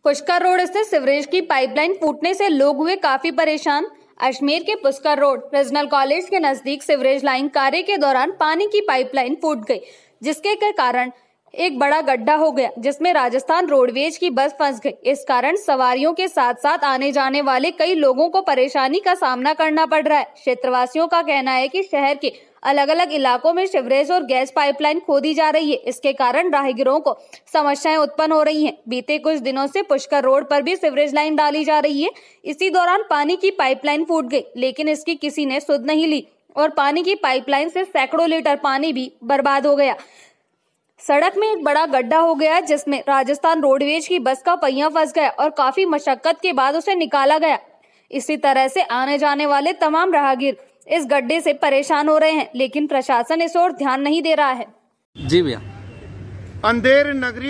Pushkar road स्थित sewerage की pipeline फूटने से लोग हुए काफी परेशान। अजमेर के पुष्कर रोड रीजनल कॉलेज के नजदीक सीवरेज लाइन कार्य के दौरान पानी की पाइपलाइन फूट गई, जिसके कारण एक बड़ा गड्ढा हो गया, जिसमें राजस्थान रोडवेज की बस फंस गई। इस कारण सवारियों के साथ साथ आने जाने वाले कई लोगों को परेशानी का सामना करना पड़ रहा है। क्षेत्रवासियों का कहना है कि शहर के अलग अलग इलाकों में सीवरेज और गैस पाइपलाइन खोदी जा रही है। इसके कारण राहगीरों को समस्याएं उत्पन्न हो रही हैं। बीते कुछ दिनों से पुष्कर रोड पर भी सीवरेज लाइन डाली जा रही है। इसी दौरान पानी की पाइपलाइन फूट गई, लेकिन इसकी किसी ने सुध नहीं ली और पानी की पाइपलाइन से सैकड़ों लीटर पानी भी बर्बाद हो गया। सड़क में एक बड़ा गड्ढा हो गया, जिसमें राजस्थान रोडवेज की बस का पहिया फंस गया और काफी मशक्कत के बाद उसे निकाला गया। इसी तरह से आने जाने वाले तमाम राहगीर इस गड्ढे से परेशान हो रहे हैं, लेकिन प्रशासन इस ओर ध्यान नहीं दे रहा है। जी भैया। अंधेर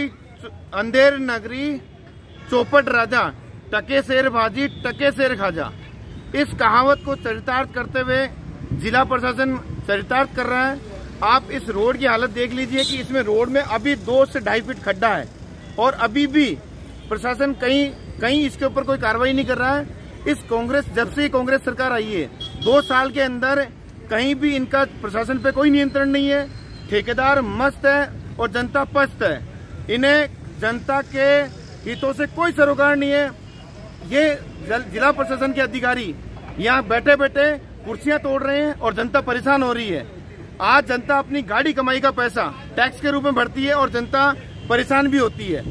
नगरी चौपट राजा, टके शेर भाजी टके शेर खाजा। इस कहावत को चरितार्थ करते हुए जिला प्रशासन चरितार्थ कर रहा है। आप इस रोड की हालत देख लीजिए कि इसमें रोड में अभी 2 से 2.5 फीट खड्डा है और अभी भी प्रशासन कहीं इसके ऊपर कोई कार्रवाई नहीं कर रहा है। जब से कांग्रेस सरकार आई है 2 साल के अंदर कहीं भी इनका प्रशासन पे कोई नियंत्रण नहीं है। ठेकेदार मस्त है और जनता पस्त है। इन्हें जनता के हितों से कोई सरोकार नहीं है। ये जिला प्रशासन के अधिकारी यहाँ बैठे बैठे कुर्सियां तोड़ रहे हैं और जनता परेशान हो रही है। आज जनता अपनी गाड़ी कमाई का पैसा टैक्स के रूप में भरती है और जनता परेशान भी होती है।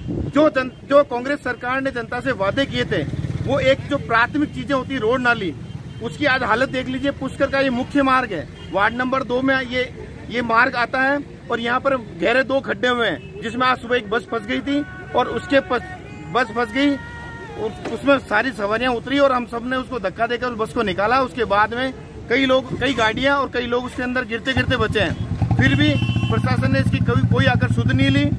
जो कांग्रेस सरकार ने जनता से वादे किए थे, वो एक जो प्राथमिक चीजें होती है रोड नाली, उसकी आज हालत देख लीजिए। पुष्कर का ये मुख्य मार्ग है, वार्ड नंबर 2 में ये मार्ग आता है और यहाँ पर गहरे 2 खड्डे हुए हैं, जिसमें आज सुबह एक बस फंस गई थी और उसके बस फंस गई, उसमें सारी सवारियां उतरी और हम सब ने उसको धक्का देकर उस बस को निकाला। उसके बाद में कई गाड़ियां और कई लोग उसके अंदर गिरते गिरते बचे हैं। फिर भी प्रशासन ने इसकी कोई आकर सुध नहीं ली।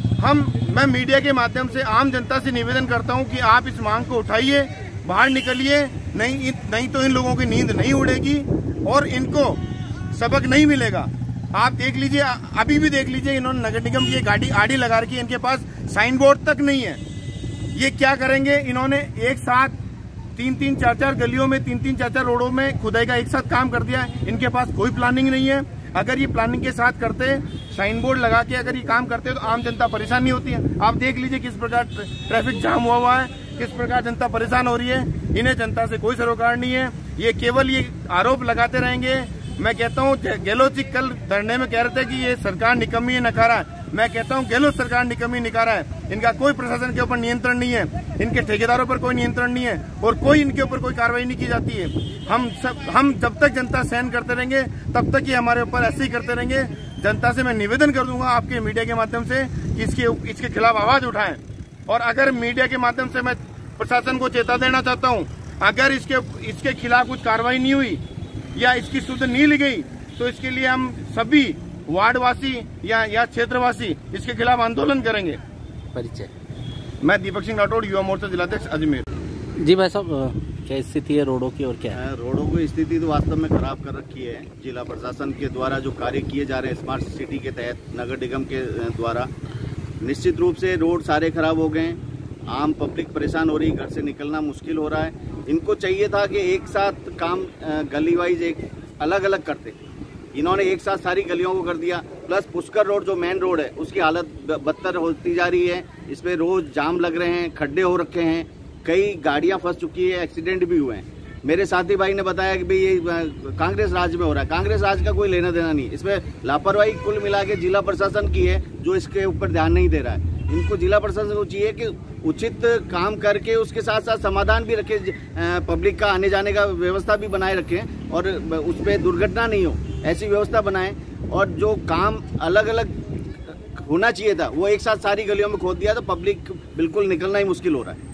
मैं मीडिया के माध्यम से आम जनता से निवेदन करता हूं कि आप इस मांग को उठाइए, बाहर निकलिए, नहीं तो इन लोगों की नींद नहीं उड़ेगी और इनको सबक नहीं मिलेगा। आप देख लीजिए, अभी भी देख लीजिए, इन्होंने नगर निगम की गाड़ी आड़ी लगा रखी है, इनके पास साइन बोर्ड तक नहीं है। ये क्या करेंगे? इन्होंने एक साथ 3-3, 4-4 गलियों में 3-3, 4-4 रोडों में खुदाई का एक साथ काम कर दिया है। इनके पास कोई प्लानिंग नहीं है। अगर ये प्लानिंग के साथ करते, साइन बोर्ड लगा के अगर ये काम करते तो आम जनता परेशान नहीं होती है। आप देख लीजिए किस प्रकार ट्रैफिक जाम हुआ है, किस प्रकार जनता परेशान हो रही है। इन्हें जनता से कोई सरोकार नहीं है। ये केवल ये आरोप लगाते रहेंगे। मैं कहता हूँ गहलोत जी कल धरने में कह रहे थे कि ये सरकार निकम्मी है, नकारा है। मैं कहता हूँ गहलोत सरकार निकम्मी नकारा है। इनका कोई प्रशासन के ऊपर नियंत्रण नहीं है, इनके ठेकेदारों पर कोई नियंत्रण नहीं है और कोई इनके ऊपर कोई कार्रवाई नहीं की जाती है। हम जब तक जनता सहन करते रहेंगे तब तक ये हमारे ऊपर ऐसे ही करते रहेंगे। जनता से मैं निवेदन कर दूंगा आपके मीडिया के माध्यम से कि इसके खिलाफ आवाज उठाएं। और अगर मीडिया के माध्यम से मैं प्रशासन को चेता देना चाहता हूँ, अगर इसके खिलाफ कुछ कार्रवाई नहीं हुई या इसकी सुध नहीं ली गई तो इसके लिए हम सभी वार्डवासी या क्षेत्रवासी इसके खिलाफ आंदोलन करेंगे। परिचय। मैं दीपक सिंह राठौड़, युवा मोर्चा जिलाध्यक्ष अजमेर। जी भाई साहब, क्या स्थिति है रोडों की और क्या है? रोडों की स्थिति तो वास्तव में खराब कर रखी है। जिला प्रशासन के द्वारा जो कार्य किए जा रहे हैं स्मार्ट सिटी के तहत नगर निगम के द्वारा, निश्चित रूप से रोड सारे खराब हो गए। आम पब्लिक परेशान हो रही, घर से निकलना मुश्किल हो रहा है। इनको चाहिए था कि एक साथ काम गली वाइज एक अलग अलग करते, इन्होंने एक साथ सारी गलियों को कर दिया। प्लस पुष्कर रोड जो मेन रोड है उसकी हालत बदतर होती जा रही है। इस पे रोज जाम लग रहे हैं, खड्डे हो रखे हैं, कई गाड़ियां फंस चुकी है, एक्सीडेंट भी हुए हैं। मेरे साथी भाई ने बताया कि भाई ये कांग्रेस राज में हो रहा है। कांग्रेस राज का कोई लेना देना नहीं, इसमें लापरवाही कुल मिला के जिला प्रशासन की है जो इसके ऊपर ध्यान नहीं दे रहा है। इनको जिला प्रशासन को चाहिए कि उचित काम करके उसके साथ साथ समाधान भी रखे, पब्लिक का आने जाने का व्यवस्था भी बनाए रखें और उस पर दुर्घटना नहीं हो ऐसी व्यवस्था बनाएं। और जो काम अलग अलग होना चाहिए था वो एक साथ सारी गलियों में खोद दिया तो पब्लिक बिल्कुल निकलना ही मुश्किल हो रहा है।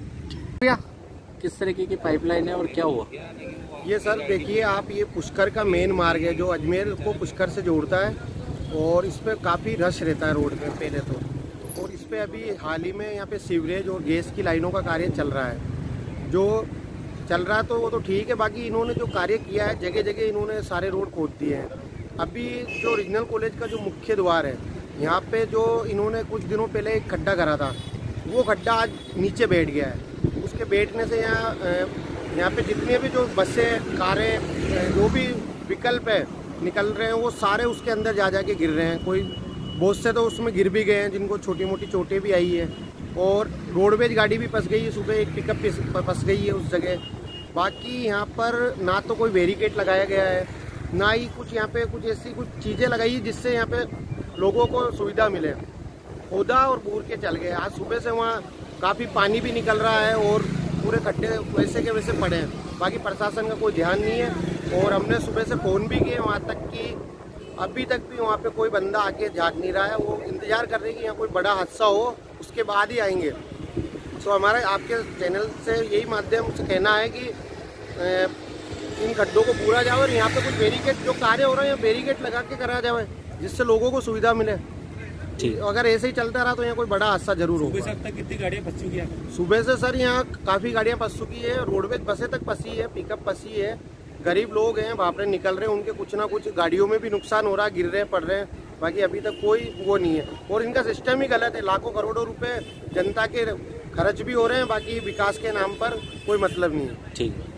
किस तरीके की पाइपलाइन है और क्या हुआ? ये सर देखिए आप, ये पुष्कर का मेन मार्ग है जो अजमेर को पुष्कर से जोड़ता है और इस पर काफ़ी रश रहता है रोड पे पहले तो। और इस पर अभी हाल ही में यहाँ पे सीवरेज और गैस की लाइनों का कार्य चल रहा है। जो चल रहा है तो वो तो ठीक है, बाकी इन्होंने जो कार्य किया है जगह जगह इन्होंने सारे रोड खोद दिए हैं। अभी जो रीजनल कॉलेज का जो मुख्य द्वार है यहाँ पे जो इन्होंने कुछ दिनों पहले एक खड्डा करा था वो गड्ढा आज नीचे बैठ गया है। उसके बैठने से यहाँ पे जितने भी जो बसें, कारें, जो भी विकल्प है निकल रहे हैं, वो सारे उसके अंदर जा के गिर रहे हैं। कोई बहुत से तो उसमें गिर भी गए हैं, जिनको छोटी मोटी चोटें भी आई है। और रोडवेज गाड़ी भी फंस गई है, सुबह एक पिकअप फंस गई है उस जगह। बाकी यहाँ पर ना तो कोई बैरिकेड लगाया गया है, ना ही कुछ यहाँ पे कुछ ऐसी कुछ चीज़ें लगाई जिससे यहाँ पे लोगों को सुविधा मिले। खोदा और बूर के चल गए। आज सुबह से वहाँ काफ़ी पानी भी निकल रहा है और पूरे गड्ढे वैसे के वैसे पड़े हैं। बाकी प्रशासन का कोई ध्यान नहीं है। और हमने सुबह से फ़ोन भी किए वहाँ तक कि अभी तक भी वहाँ पे कोई बंदा आके झाँक नहीं रहा है। वो इंतज़ार कर रहे हैं कि यहाँ कोई बड़ा हादसा हो, उसके बाद ही आएंगे। तो हमारा आपके चैनल से यही माध्यम से कहना है कि इन गड्ढों को पूरा जाए और यहाँ पे कुछ बैरिकेड जो कार्य हो रहे हैं बैरिकेड लगा के करा जाए, जिससे लोगों को सुविधा मिले। अगर ऐसे ही चलता रहा तो यहाँ कोई बड़ा हादसा जरूर होगा। सुबह से अब तक कितनी गाड़ियाँ फंस चुकी हैं? सुबह से सर यहाँ काफ़ी गाड़ियाँ फंस चुकी है। रोडवेज बसें तक फंसी है, पिकअप फंसी है। गरीब लोग हैं, वहाँ पर निकल रहे हैं, उनके कुछ ना कुछ गाड़ियों में भी नुकसान हो रहा है, गिर रहे पड़ रहे हैं। बाकी अभी तक कोई वो नहीं है। और इनका सिस्टम ही गलत है। लाखों करोड़ों रुपए जनता के खर्च भी हो रहे हैं, बाकी विकास के नाम पर कोई मतलब नहीं है। ठीक है।